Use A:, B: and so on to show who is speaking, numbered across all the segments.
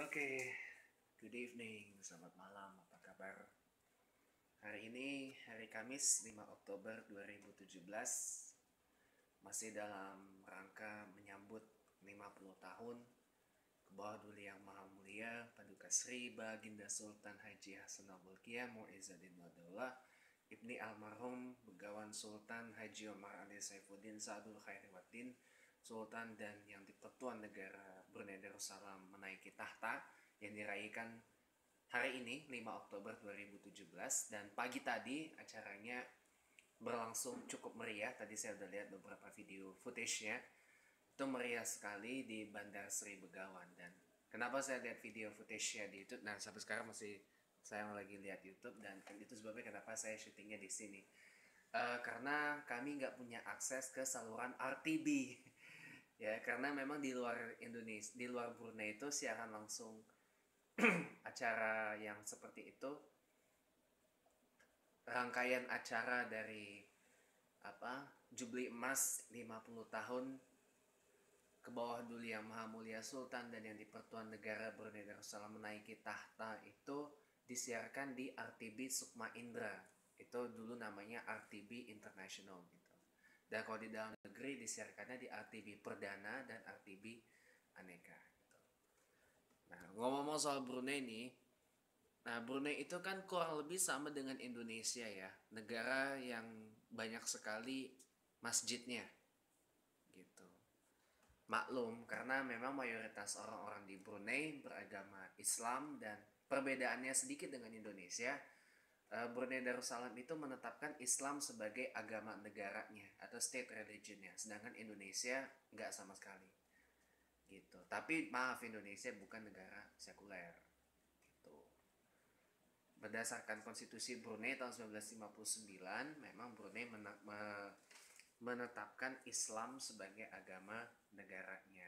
A: Oke, good evening, selamat malam, apa kabar? Hari ini hari Kamis 5 Oktober 2017, masih dalam rangka menyambut 50 tahun ke bawah Duli Yang Maha Mulia Paduka Sri Baginda Sultan Haji Hasanul Bolkiah Muizzuddin Wadaulah Ibni Almarhum Begawan Sultan Haji Omar Ali Saifuddin Sa'dul Khairiwaddin Sultan dan Yang di-Pertuan Negara Brunei Darussalam menaiki tahta yang dirayakan hari ini 5 Oktober 2017. Dan pagi tadi acaranya berlangsung cukup meriah. Tadi saya udah lihat beberapa video footage-nya, itu meriah sekali di Bandar Sri Begawan. Dan kenapa saya lihat video footage-nya di YouTube, nah sampai sekarang masih saya lagi lihat YouTube, dan itu sebabnya kenapa saya syutingnya di sini. Karena kami nggak punya akses ke saluran RTB ya, karena memang di luar Indonesia, di luar Brunei itu siaran langsung acara yang seperti itu, rangkaian acara dari Jubli Emas 50 tahun ke bawah Duli Yang Maha Mulia Sultan dan Yang di-Pertuan Negara Brunei Darussalam menaiki tahta itu disiarkan di RTB Sukma Indra. Itu dulu namanya RTB International gitu. Dan kalau di dalam negeri disiarkannya di RTB Perdana dan RTB Aneka gitu. Nah, ngomong-ngomong soal Brunei nih, nah Brunei itu kan kurang lebih sama dengan Indonesia ya, negara yang banyak sekali masjidnya gitu. Maklum karena memang mayoritas orang-orang di Brunei beragama Islam, dan perbedaannya sedikit dengan Indonesia. Brunei Darussalam itu menetapkan Islam sebagai agama negaranya atau state religionnya, sedangkan Indonesia nggak sama sekali gitu. Tapi maaf, Indonesia bukan negara sekuler gitu. Berdasarkan konstitusi Brunei tahun 1959, memang Brunei menetapkan Islam sebagai agama negaranya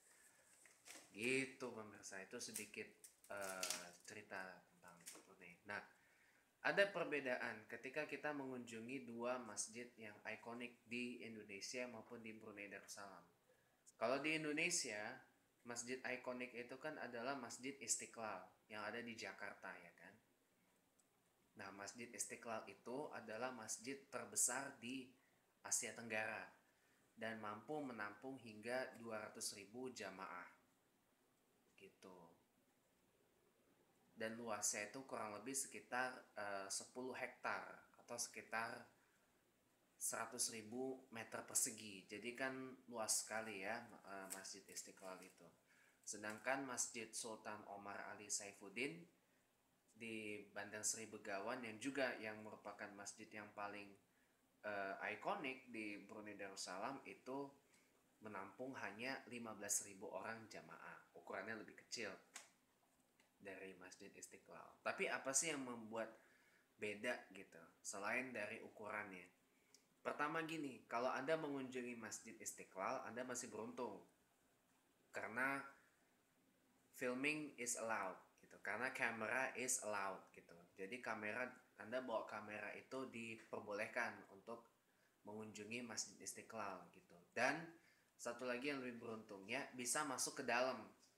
A: gitu pemirsa. Itu sedikit cerita tentang Brunei. Nah, ada perbedaan ketika kita mengunjungi dua masjid yang ikonik di Indonesia maupun di Brunei Darussalam. Kalau di Indonesia, masjid ikonik itu kan adalah Masjid Istiqlal yang ada di Jakarta ya kan. Nah, Masjid Istiqlal itu adalah masjid terbesar di Asia Tenggara dan mampu menampung hingga 200.000 jamaah gitu. Dan luasnya itu kurang lebih sekitar 10 hektar atau sekitar 100.000 meter persegi. Jadi kan luas sekali ya Masjid Istiqlal itu. Sedangkan Masjid Sultan Omar Ali Saifuddin di Bandar Sri Begawan yang juga yang merupakan masjid yang paling ikonik di Brunei Darussalam itu menampung hanya 15.000 orang jamaah. Ukurannya lebih kecil dari Masjid Istiqlal. Tapi apa sih yang membuat beda gitu selain dari ukurannya? Pertama gini, kalau Anda mengunjungi Masjid Istiqlal, Anda masih beruntung karena filming is allowed gitu, karena kamera is allowed gitu. Jadi kamera, Anda bawa kamera itu diperbolehkan untuk mengunjungi Masjid Istiqlal gitu. Dan satu lagi yang lebih beruntungnya, bisa masuk ke dalam,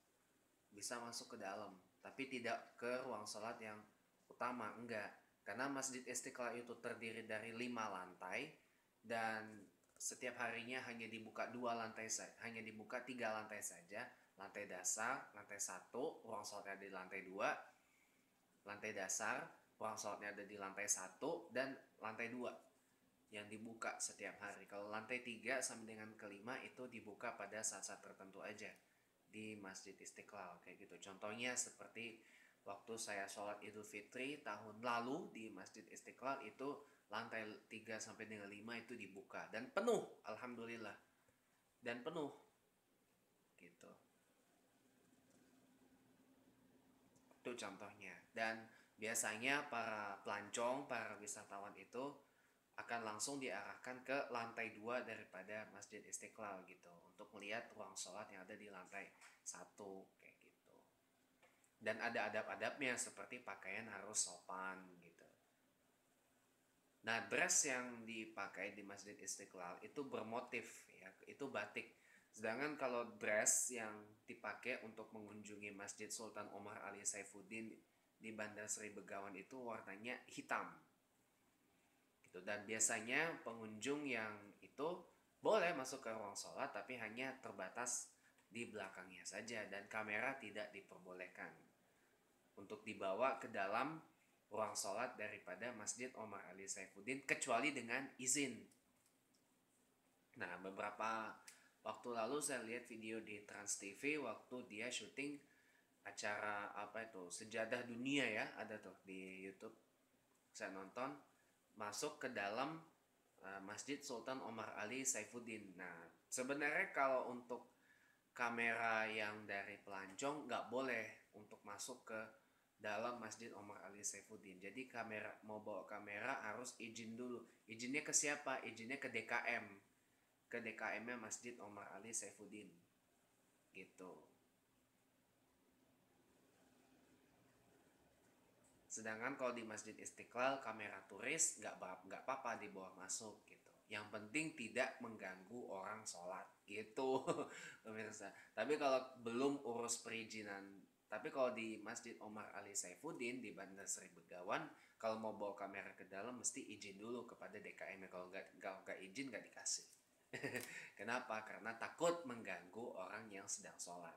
A: tapi tidak ke ruang sholat yang utama, enggak. Karena Masjid Istiqlal itu terdiri dari 5 lantai dan setiap harinya hanya dibuka 3 lantai saja. Lantai dasar, lantai 1, ruang sholatnya ada di lantai 2. Lantai dasar, ruang sholatnya ada di lantai 1 dan lantai 2 yang dibuka setiap hari. Kalau lantai 3 sampai dengan ke-5 itu dibuka pada saat-saat tertentu aja di Masjid Istiqlal kayak gitu. Contohnya seperti waktu saya sholat Idul Fitri tahun lalu di Masjid Istiqlal, itu lantai 3 sampai dengan 5 itu dibuka dan penuh, alhamdulillah. Dan penuh gitu. Itu contohnya. Dan biasanya para pelancong, para wisatawan itu akan langsung diarahkan ke lantai 2 daripada Masjid Istiqlal gitu, untuk melihat ruang sholat yang ada di lantai 1 kayak gitu. Dan ada adab-adabnya seperti pakaian harus sopan gitu. Nah, dress yang dipakai di Masjid Istiqlal itu bermotif ya, itu batik. Sedangkan kalau dress yang dipakai untuk mengunjungi Masjid Sultan Omar Ali Saifuddin di Bandar Seri Begawan itu warnanya hitam. Gitu. Dan biasanya pengunjung yang itu boleh masuk ke ruang sholat tapi hanya terbatas di belakangnya saja dan kamera tidak diperbolehkan untuk dibawa ke dalam ruang sholat daripada Masjid Omar Ali Saifuddin kecuali dengan izin. Nah, beberapa waktu lalu saya lihat video di Trans TV waktu dia syuting acara apa itu Sejadah Dunia ya, ada tuh di YouTube. Saya nonton masuk ke dalam Masjid Sultan Omar Ali Saifuddin. Nah, sebenarnya kalau untuk kamera yang dari pelancong nggak boleh untuk masuk ke dalam Masjid Omar Ali Saifuddin. Jadi kamera mau bawa kamera harus izin dulu. Izinnya ke siapa? Izinnya ke DKM. Ke DKM-nya Masjid Omar Ali Saifuddin. Gitu. Sedangkan kalau di Masjid Istiqlal kamera turis nggak apa-apa dibawa masuk gitu. Yang penting tidak mengganggu orang sholat gitu, pemirsa. Tapi kalau belum urus perizinan, tapi kalau di Masjid Omar Ali Saifuddin di Bandar Seri Begawan, kalau mau bawa kamera ke dalam mesti izin dulu kepada DKM. Kalau nggak izin nggak dikasih. Kenapa? Karena takut mengganggu orang yang sedang sholat.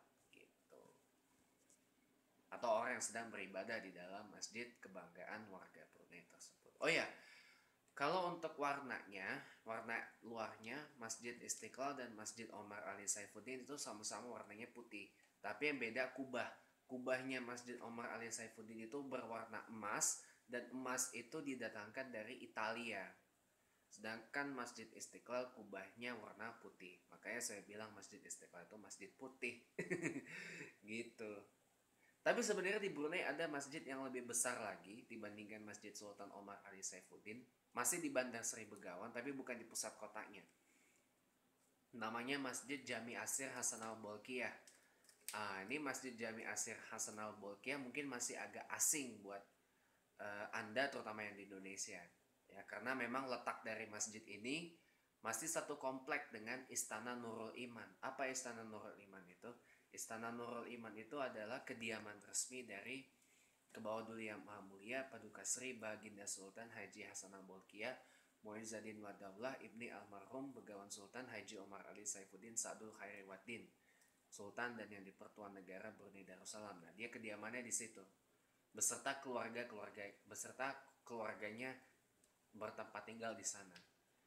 A: Atau orang yang sedang beribadah di dalam masjid kebanggaan warga Brunei tersebut. Oh ya, kalau untuk warnanya, warna luarnya Masjid Istiqlal dan Masjid Omar Ali Saifuddin itu sama-sama warnanya putih. Tapi yang beda kubah. Kubahnya Masjid Omar Ali Saifuddin itu berwarna emas dan emas itu didatangkan dari Italia. Sedangkan Masjid Istiqlal kubahnya warna putih. Makanya saya bilang Masjid Istiqlal itu masjid putih. Gitu. Tapi sebenarnya di Brunei ada masjid yang lebih besar lagi dibandingkan Masjid Sultan Omar Ali Saifuddin. Masih di Bandar Seri Begawan, tapi bukan di pusat kotanya. Namanya Masjid Jami Asir Hasan al-Bolkiah. Ini Masjid Jami Asir Hasan al-Bolkiah mungkin masih agak asing buat Anda, terutama yang di Indonesia. Ya, karena memang letak dari masjid ini masih satu komplek dengan Istana Nurul Iman. Apa Istana Nurul Iman itu? Istana Nurul Iman itu adalah kediaman resmi dari Kebawah Dulu Yang Maha Mulia Paduka Sri Baginda Sultan Haji Hasan al-Bolkiah Muizzuddin Wadaulah Ibni Almarhum Begawan Sultan Haji Omar Ali Saifuddin Sa'dul Khairiwaddin Sultan dan yang di-Pertuan Negara Brunei Darussalam. Nah, dia kediamannya di situ. Beserta keluarganya bertempat tinggal di sana.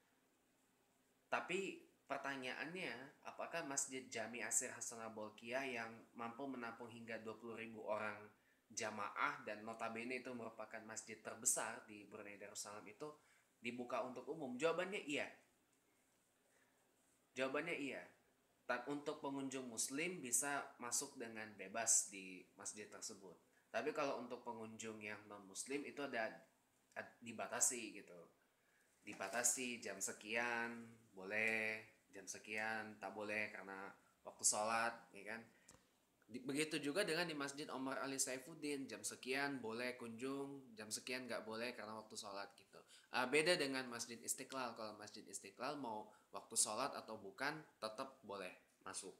A: Tapi pertanyaannya, apakah Masjid Jami Asir Hasan al-Bolkiah yang mampu menampung hingga 20.000 orang jamaah dan notabene itu merupakan masjid terbesar di Brunei Darussalam itu dibuka untuk umum? Jawabannya iya. Jawabannya iya. Dan untuk pengunjung muslim bisa masuk dengan bebas di masjid tersebut. Tapi kalau untuk pengunjung yang non muslim itu ada dibatasi gitu. Dibatasi jam sekian boleh, jam sekian tak boleh karena waktu sholat, ya kan? Begitu juga dengan di Masjid Omar Ali Saifuddin, jam sekian boleh kunjung, jam sekian nggak boleh karena waktu sholat gitu. Beda dengan Masjid Istiqlal. Kalau Masjid Istiqlal mau waktu sholat atau bukan tetap boleh masuk.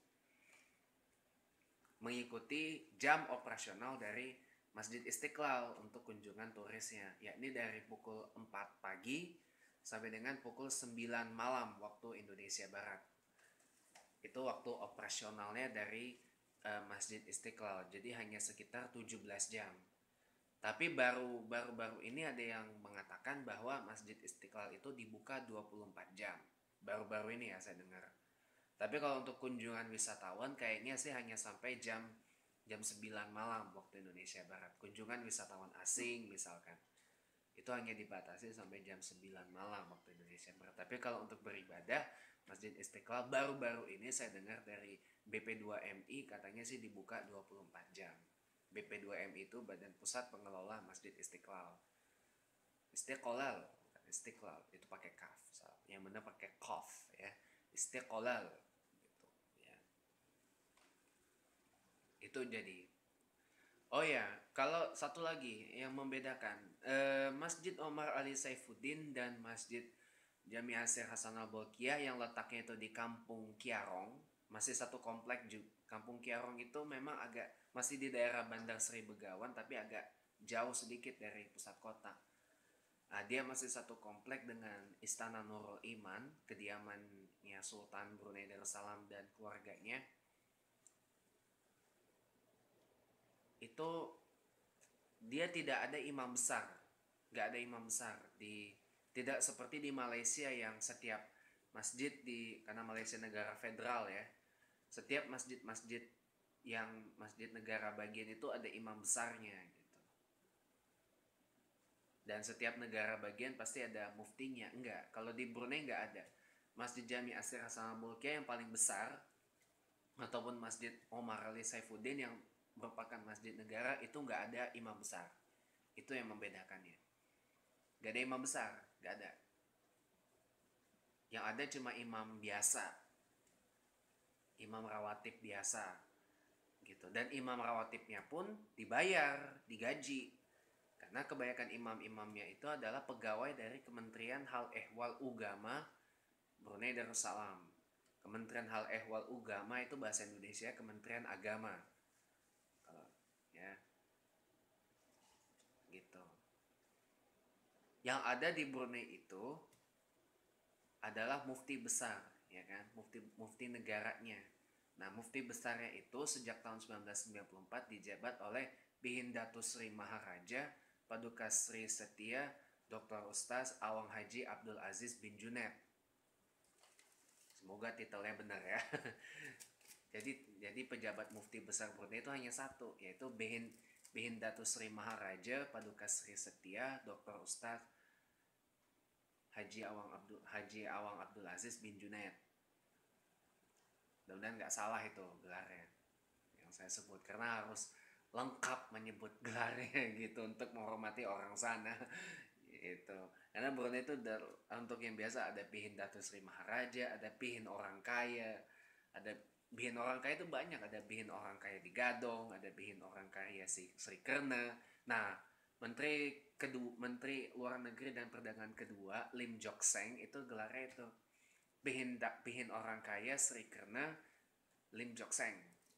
A: Mengikuti jam operasional dari Masjid Istiqlal untuk kunjungan turisnya, yakni dari pukul 4 pagi sampai dengan pukul 9 malam waktu Indonesia Barat. Itu waktu operasionalnya dari Masjid Istiqlal. Jadi hanya sekitar 17 jam. Tapi baru ini ada yang mengatakan bahwa Masjid Istiqlal itu dibuka 24 jam. Baru-baru ini ya saya dengar. Tapi kalau untuk kunjungan wisatawan kayaknya sih hanya sampai jam 9 malam waktu Indonesia Barat. Kunjungan wisatawan asing misalkan. Itu hanya dibatasi sampai jam 9 malam waktu Indonesia Barat. Tapi kalau untuk beribadah, Masjid Istiqlal baru-baru ini saya dengar dari BP2MI katanya sih dibuka 24 jam. BP2MI itu Badan Pusat Pengelola Masjid Istiqlal. Istiqlal, bukan Istiqlal, itu pakai kaf. Yang benar pakai qaf ya. Istiqlal gitu ya. Itu jadi. Oh ya, kalau satu lagi yang membedakan Masjid Omar Ali Saifuddin dan Masjid Jami Asir Hasan al-Bolkiah yang letaknya itu di Kampung Kiarong masih satu komplek juga. Kampung Kiarong itu memang agak masih di daerah Bandar Sri Begawan tapi agak jauh sedikit dari pusat kota. Nah, dia masih satu komplek dengan Istana Nurul Iman, kediamannya Sultan Brunei Darussalam dan keluarganya. Itu dia tidak ada imam besar, nggak ada imam besar tidak seperti di Malaysia yang setiap masjid karena Malaysia negara federal ya, setiap masjid-masjid yang masjid negara bagian itu ada imam besarnya gitu. Dan setiap negara bagian pasti ada muftinya. Enggak, kalau di Brunei enggak ada. Masjid Jami Asir Hasanul Bolkiah yang paling besar ataupun Masjid Omar Ali Saifuddin yang merupakan masjid negara itu enggak ada imam besar. Itu yang membedakannya. Enggak ada imam besar, enggak ada. Yang ada cuma imam biasa, imam rawatib biasa gitu. Dan imam rawatibnya pun dibayar, digaji. Karena kebanyakan imam-imamnya itu adalah pegawai dari Kementerian Hal Ehwal Ugama Brunei Darussalam. Kementerian Hal Ehwal Ugama itu bahasa Indonesia Kementerian Agama. Ya. Gitu. Yang ada di Brunei itu adalah mufti besar, ya kan? Mufti negaranya. Nah, mufti besarnya itu sejak tahun 1994 dijabat oleh Bihindatus Sri Maharaja Paduka Sri Setia Dr. Ustaz Awang Haji Abdul Aziz bin Junaid. Semoga titelnya benar ya. jadi pejabat mufti besar Brunei itu hanya satu, yaitu Bihindatus Sri Maharaja Paduka Sri Setia Dr. Ustaz Haji Awang Abdul Aziz bin Junaid. Mudah-mudahan nggak salah itu gelarnya yang saya sebut, karena harus lengkap menyebut gelarnya gitu untuk menghormati orang sana gitu. Karena Brunei itu untuk yang biasa ada Bihin Datus Sri Maharaja, ada Bihin orang kaya, ada Bihin orang kaya itu banyak, ada Bihin orang kaya di Gadong, ada Bihin orang kaya Sri Kerna. Nah, Menteri Luar Negeri dan Perdagangan kedua Lim Jok Seng itu gelarnya itu Bihin orang kaya Sri Kerna Lim Jok Seng.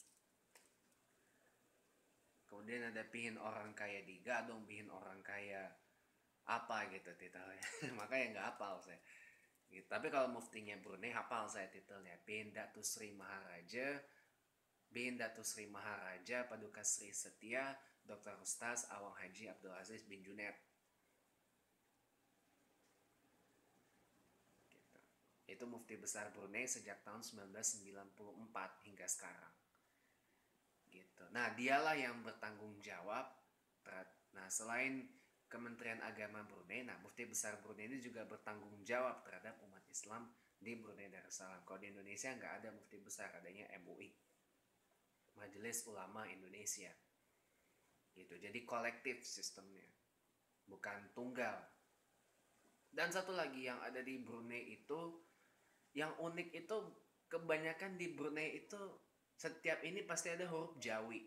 A: Kemudian ada Bihin orang kaya di Gadong, Bihin orang kaya apa gitu titelnya. Makanya nggak hafal saya gitu. Tapi kalau muftinya Brunei hafal saya titelnya, Bihin Datus Sri Maharaja Paduka Sri Setia Dr. Ustaz Awang Haji Abdul Aziz bin Junaid gitu. Itu mufti besar Brunei sejak tahun 1994 hingga sekarang gitu. Nah, dialah yang bertanggung jawab. Nah, selain Kementerian Agama Brunei, nah mufti besar Brunei ini juga bertanggung jawab terhadap umat Islam di Brunei Darussalam. Kalau di Indonesia nggak ada mufti besar, adanya MUI, Majelis Ulama Indonesia gitu. Jadi kolektif sistemnya, bukan tunggal. Dan satu lagi yang ada di Brunei itu, yang unik itu kebanyakan di Brunei itu setiap ini pasti ada huruf Jawi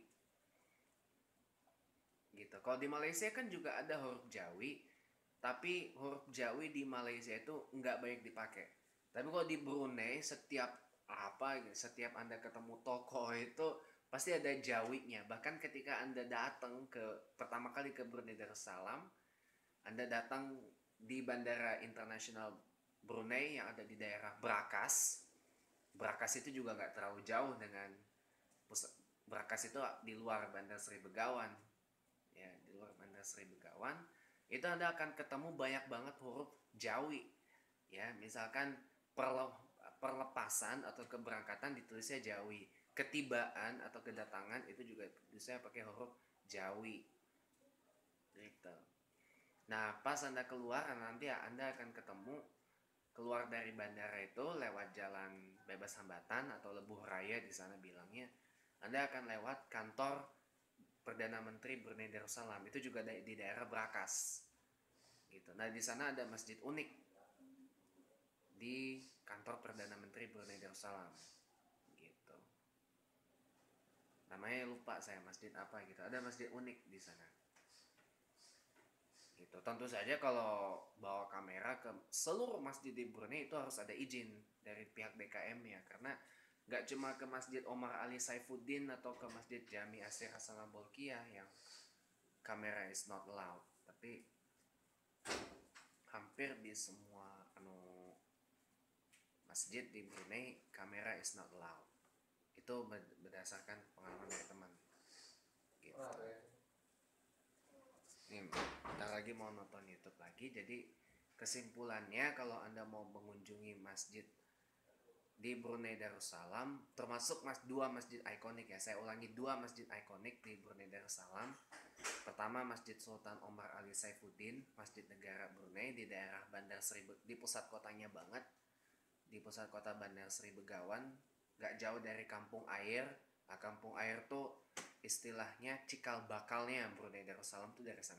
A: gitu. Kalau di Malaysia kan juga ada huruf Jawi, tapi huruf Jawi di Malaysia itu nggak banyak dipakai. Tapi kalau di Brunei setiap Anda ketemu toko itu pasti ada Jawinya. Bahkan ketika Anda datang pertama kali ke Brunei Darussalam, Anda datang di Bandara Internasional Brunei yang ada di daerah Brakas. Brakas itu juga nggak terlalu jauh dengan Brakas itu di luar Bandar Sri Begawan. Ya, di luar Bandar Sri Begawan itu Anda akan ketemu banyak banget huruf Jawi. Ya, misalkan perlepasan atau keberangkatan ditulisnya Jawi, ketibaan atau kedatangan itu juga tulisnya pakai huruf Jawi. Gitu. Nah, pas Anda keluar nanti Anda akan ketemu keluar dari bandara itu lewat jalan bebas hambatan atau Lebuh Raya di sana bilangnya. Anda akan lewat kantor Perdana Menteri Brunei Darussalam, itu juga di daerah Brakas gitu. Nah, di sana ada masjid unik di kantor Perdana Menteri Brunei Darussalam gitu. Namanya lupa saya, masjid apa gitu. Ada masjid unik di sana gitu. Tentu saja kalau bawa kamera ke seluruh masjid di Brunei itu harus ada izin dari pihak BKM ya, karena Nggak cuma ke Masjid Omar Ali Saifuddin atau ke Masjid Jami Asir Hasanah Bolkiah yang kamera is not allowed, tapi hampir di semua masjid di Brunei kamera is not allowed. Itu berdasarkan pengalaman dari teman gitu. Ini bentar lagi mau nonton YouTube lagi. Jadi kesimpulannya, kalau Anda mau mengunjungi masjid di Brunei Darussalam, termasuk dua masjid ikonik ya, saya ulangi, dua masjid ikonik di Brunei Darussalam. Pertama Masjid Sultan Omar Ali Saifuddin, Masjid Negara Brunei di daerah Bandar Seri, di pusat kotanya banget, di pusat kota Bandar Seri Begawan, gak jauh dari Kampung Air. Nah, Kampung Air tuh istilahnya cikal bakalnya Brunei Darussalam tuh dari sana.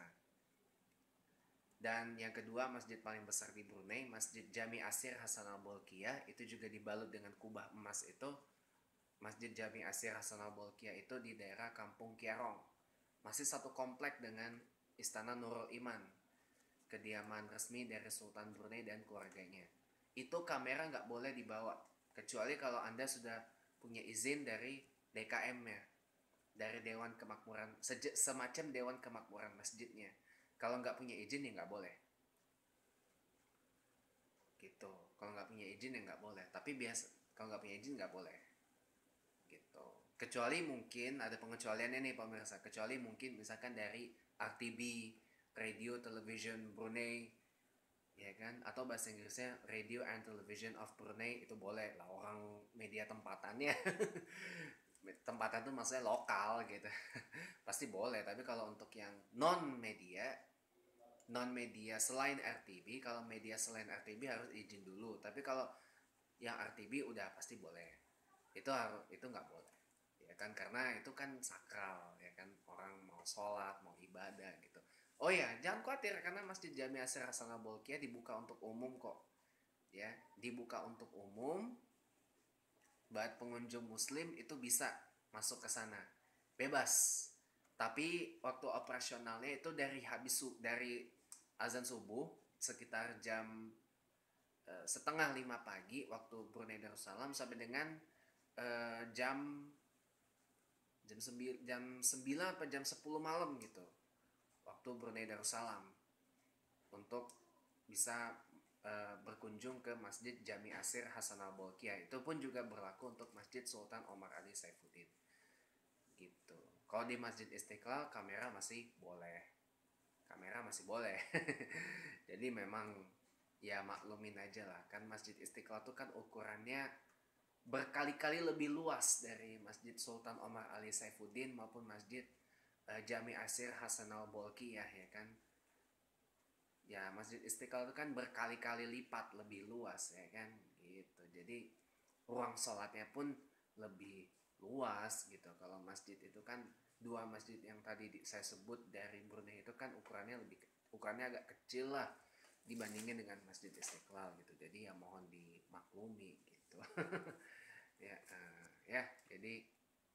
A: Dan yang kedua, masjid paling besar di Brunei, Masjid Jami Asir Hasanah Bolkiah, itu juga dibalut dengan kubah emas itu. Masjid Jami Asir Hasanah Bolkiah itu di daerah Kampung Kiarong. Masih satu komplek dengan Istana Nurul Iman, kediaman resmi dari Sultan Brunei dan keluarganya. Itu kamera nggak boleh dibawa, kecuali kalau Anda sudah punya izin dari DKM-nya, dari Dewan Kemakmuran, semacam Dewan Kemakmuran masjidnya. Kalau nggak punya izin ya nggak boleh gitu. Kalau nggak punya izin ya nggak boleh, tapi kalau nggak punya izin nggak boleh gitu. Kecuali mungkin ada pengecualiannya nih pemirsa, kecuali mungkin misalkan dari RTB, Radio Television Brunei, ya kan, atau bahasa Inggrisnya Radio and Television of Brunei, itu boleh lah, orang media tempatannya. Tempatan itu maksudnya lokal gitu. Pasti boleh. Tapi kalau untuk yang non media selain RTB, kalau media selain RTB harus izin dulu. Tapi kalau yang RTB udah pasti boleh. Itu nggak boleh, ya kan, karena itu kan sakral, ya kan, orang mau sholat, mau ibadah gitu. Oh ya, jangan khawatir, karena Masjid Jami Asir Hasanah Bolkiah dibuka untuk umum kok, ya, dibuka untuk umum. Buat pengunjung muslim itu bisa masuk ke sana bebas. Tapi waktu operasionalnya itu dari azan subuh sekitar jam setengah 5 pagi waktu Brunei Darussalam, sampai dengan jam 9 atau jam 10 malam gitu waktu Brunei Darussalam, untuk bisa berkunjung ke Masjid Jami Asir Hasanah Bolkiah. Itu pun juga berlaku untuk Masjid Sultan Omar Ali Saifuddin gitu. Kalau di Masjid Istiqlal kamera masih boleh. Jadi memang ya maklumin aja lah, kan Masjid Istiqlal tuh kan ukurannya berkali-kali lebih luas dari Masjid Sultan Omar Ali Saifuddin maupun Masjid Jami Asir Hasanah Bolkiah, ya kan. Ya, Masjid Istiqlal itu kan berkali-kali lipat lebih luas, ya kan, gitu. Jadi ruang sholatnya pun lebih luas gitu. Kalau masjid itu kan, dua masjid yang tadi saya sebut dari Brunei itu kan ukurannya agak kecil lah dibandingin dengan Masjid Istiqlal gitu. Jadi ya mohon dimaklumi gitu. Ya, jadi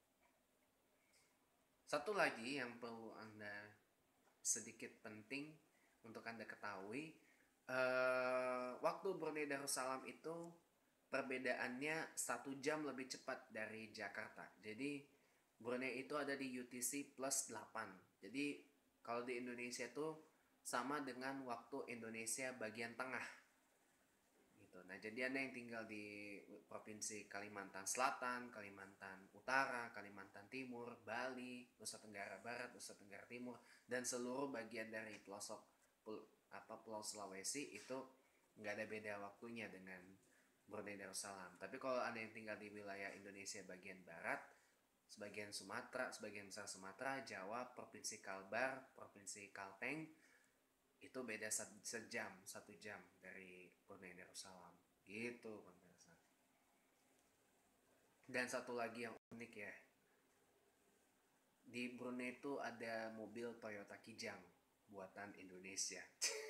A: satu lagi yang perlu Anda sedikit penting untuk Anda ketahui, waktu Brunei Darussalam itu perbedaannya 1 jam lebih cepat dari Jakarta. Jadi Brunei itu ada di UTC plus 8. Jadi kalau di Indonesia itu sama dengan waktu Indonesia bagian tengah gitu. Nah, jadi Anda yang tinggal di Provinsi Kalimantan Selatan, Kalimantan Utara, Kalimantan Timur, Bali, Nusa Tenggara Barat, Nusa Tenggara Timur, dan seluruh bagian dari Pulau Sulawesi itu nggak ada beda waktunya dengan Brunei Darussalam. Tapi kalau Anda yang tinggal di wilayah Indonesia bagian barat, sebagian besar Sumatera, Jawa, Provinsi Kalbar, Provinsi Kalteng, itu beda 1 jam dari Brunei Darussalam gitu pemirsa. Dan satu lagi yang unik ya, di Brunei itu ada mobil Toyota Kijang buatan Indonesia.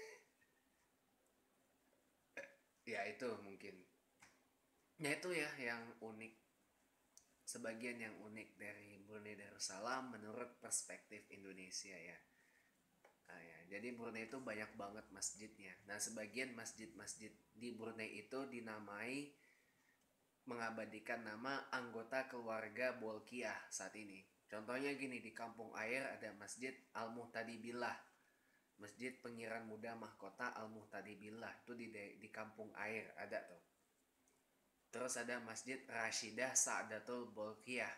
A: Ya itu mungkin, ya itu ya yang unik, sebagian yang unik dari Brunei Darussalam menurut perspektif Indonesia ya. Ya, jadi Brunei itu banyak banget masjidnya. Nah, sebagian masjid-masjid di Brunei itu dinamai mengabadikan nama anggota keluarga Bolkiah saat ini. Contohnya gini, di Kampung Air ada Masjid Al-Muhtadi Billah, Masjid Pengiran Muda Mahkota Al-Muhtadi Billah, itu di Kampung Air ada tuh. Terus ada Masjid Rashidah Sa'datul Bolkiah.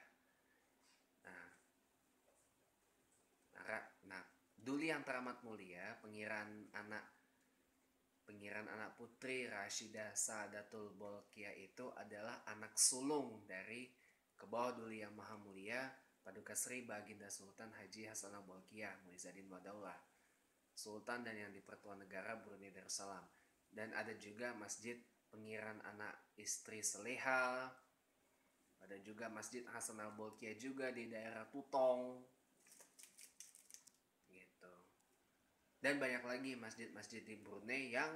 A: Nah, Duli yang teramat mulia, pengiran anak putri Rashidah Sa'datul Bolkiah itu adalah anak sulung dari Kebawah Duli yang Maha Mulia Paduka Sri Baginda Sultan Haji Hasanah Bolkiah Muizzaddin Wadaulah, Sultan dan yang di-Pertuan Negara Brunei Darussalam. Dan ada juga Masjid Pengiran Anak Istri Seleha. Ada juga Masjid Hasanah Bolkiah juga di daerah Tutong. Gitu. Dan banyak lagi masjid-masjid di Brunei yang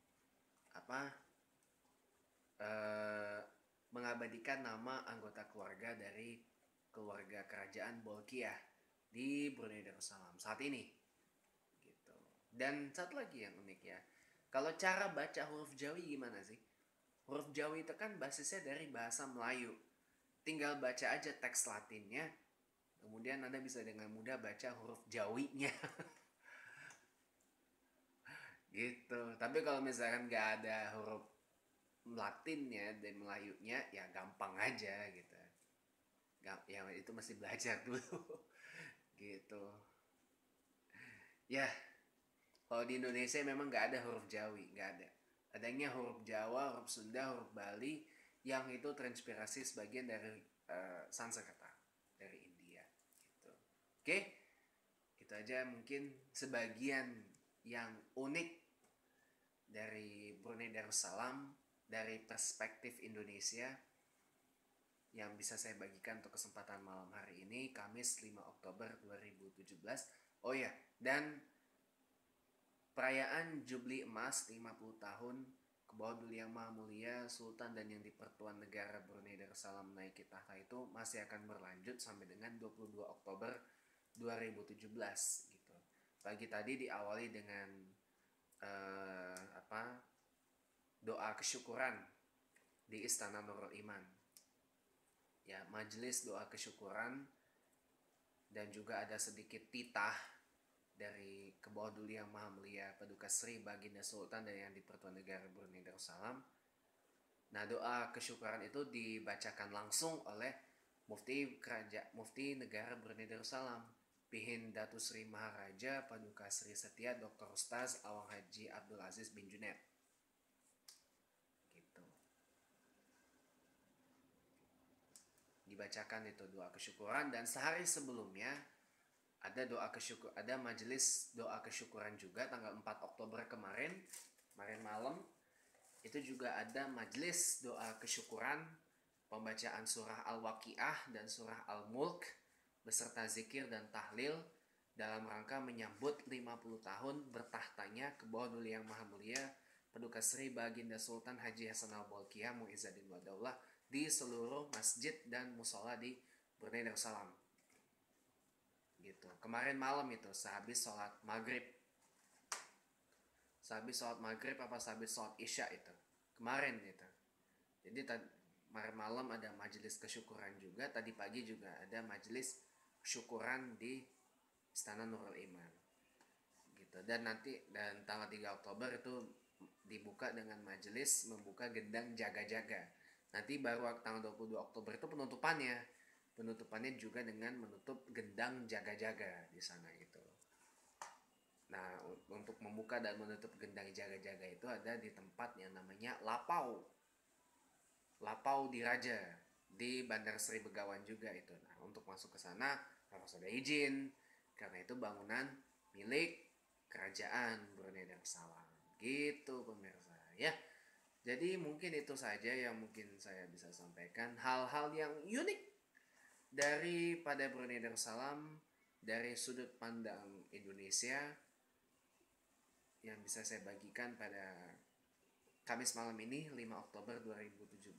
A: mengabadikan nama anggota keluarga dari keluarga kerajaan Bolkiah di Brunei Darussalam saat ini. Gitu. Dan satu lagi yang unik ya, kalau cara baca huruf Jawi gimana sih? Huruf Jawi itu kan basisnya dari bahasa Melayu. Tinggal baca aja teks Latinnya, kemudian Anda bisa dengan mudah baca huruf Jawinya. Gitu. Tapi kalau misalkan nggak ada huruf Latinnya dan Melayunya, ya gampang aja gitu. Ya itu mesti belajar dulu. Gitu. Ya, kalau di Indonesia memang nggak ada huruf Jawi, nggak ada. Adanya huruf Jawa, huruf Sunda, huruf Bali, yang itu terinspirasi sebagian dari Sanskerta, dari India. Gitu. Oke, itu aja mungkin sebagian yang unik dari Brunei Darussalam dari perspektif Indonesia yang bisa saya bagikan untuk kesempatan malam hari ini, Kamis 5 Oktober 2017. Oh ya, dan perayaan Jubli Emas 50 tahun Kebawah Duli yang Maha Mulia Sultan dan yang di-Pertuan Negara Brunei Darussalam menaiki tahta itu masih akan berlanjut sampai dengan 22 Oktober 2017 gitu. Pagi tadi diawali dengan doa kesyukuran di Istana Nurul Iman. Ya, majelis doa kesyukuran dan juga ada sedikit titah dari Kebawah Duli yang Maha Mulia Paduka Sri Baginda Sultan dan yang di-Pertuan Negara Brunei Darussalam. Nah, doa kesyukuran itu dibacakan langsung oleh Mufti Negara Brunei Darussalam, Pihin Datu Sri Maharaja Paduka Sri Setia Dr. Ustaz Awang Haji Abdul Aziz bin Junaid. Gitu. Dibacakan itu doa kesyukuran, dan sehari sebelumnya ada majelis doa kesyukuran juga tanggal 4 Oktober kemarin malam. Itu juga ada majelis doa kesyukuran, pembacaan surah Al-Waqiah dan surah Al-Mulk beserta zikir dan tahlil dalam rangka menyambut 50 tahun bertahtanya Kebawah Duli yang Maha Mulia Paduka Sri Baginda Sultan Haji Hasanah Bolkiah Muizzaddin Wadaulah di seluruh masjid dan musola di Brunei Darussalam. Gitu. Kemarin malam itu sehabis sholat maghrib apa sehabis sholat isya itu kemarin itu. Jadi kemarin malam ada majelis kesyukuran juga, tadi pagi juga ada majelis syukuran di Istana Nurul Iman gitu. Dan tanggal 3 Oktober itu dibuka dengan majelis membuka gendang jaga-jaga. Nanti baru tanggal 22 Oktober itu penutupannya juga dengan menutup gendang jaga-jaga di sana gitu. Nah, untuk membuka dan menutup gendang jaga-jaga itu ada di tempat yang namanya Lapau Diraja di Bandar Sri Begawan juga itu. Nah, untuk masuk ke sana harus ada izin karena itu bangunan milik Kerajaan Brunei Darussalam. Gitu pemirsa ya. Jadi mungkin itu saja yang mungkin saya bisa sampaikan, hal-hal yang unik daripada Brunei Darussalam dari sudut pandang Indonesia yang bisa saya bagikan pada Kamis malam ini 5 Oktober 2017.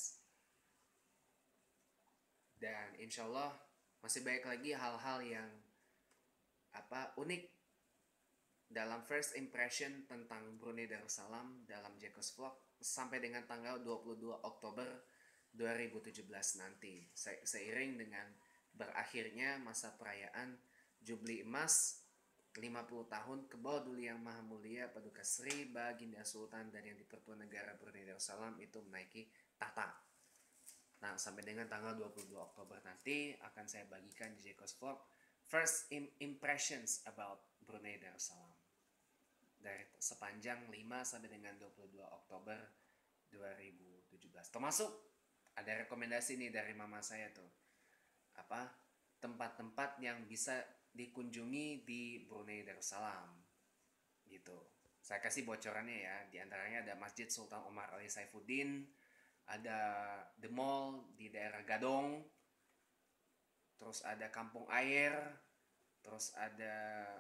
A: Dan insya Allah masih banyak lagi hal-hal yang unik dalam first impression tentang Brunei Darussalam dalam Jekos Vlog sampai dengan tanggal 22 Oktober 2017 nanti. Seiring dengan berakhirnya masa perayaan Jubli Emas 50 tahun Kebal Duli Yang Maha Mulia Paduka Sri Baginda Sultan dan Yang Dipertua Negara Brunei Darussalam itu menaiki tahta. Nah, sampai dengan tanggal 22 Oktober nanti akan saya bagikan di Jekos Vlog first impressions about Brunei Darussalam. Dari sepanjang 5 sampai dengan 22 Oktober 2017. Termasuk ada rekomendasi nih dari mama saya tuh. Tempat-tempat yang bisa dikunjungi di Brunei Darussalam gitu. Saya kasih bocorannya ya. Di antaranya ada Masjid Sultan Omar Ali Saifuddin, ada The Mall di daerah Gadong, terus ada Kampung Air, terus ada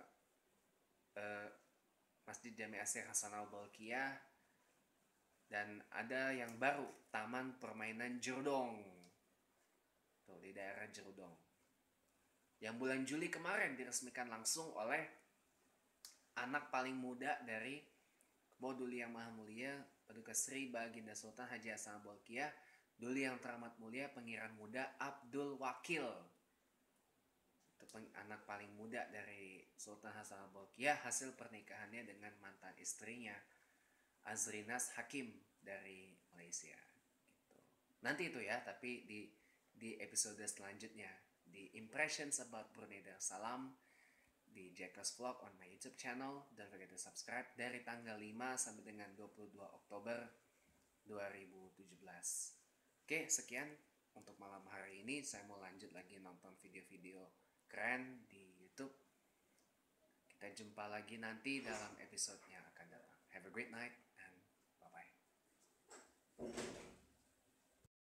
A: Masjid Jami Asir Hasan Al-Bolkiah, dan ada yang baru Taman Permainan Jerdong tuh di daerah Jerdong, yang bulan Juli kemarin diresmikan langsung oleh anak paling muda dari Kebo Duli Yang Maha Mulia Paduka Sri Baginda Sultan Haji Hasan Al-Bolkiah, Duli Yang Teramat Mulia Pangeran Muda Abdul Wakil. Itu anak paling muda dari Sultan Hasan Al-Bolkiah, hasil pernikahannya dengan mantan istrinya Azrinas Hakim dari Malaysia gitu. Nanti itu ya, tapi di episode selanjutnya, di Impressions About Brunei Darussalam di Jekos Vlog on my YouTube channel. Don't forget to subscribe. Dari tanggal 5 sampai dengan 22 Oktober 2017. Oke, sekian untuk malam hari ini. Saya mau lanjut lagi nonton video-video keren di YouTube. Kita jumpa lagi nanti dalam episode yang akan datang. Have a great night and bye-bye.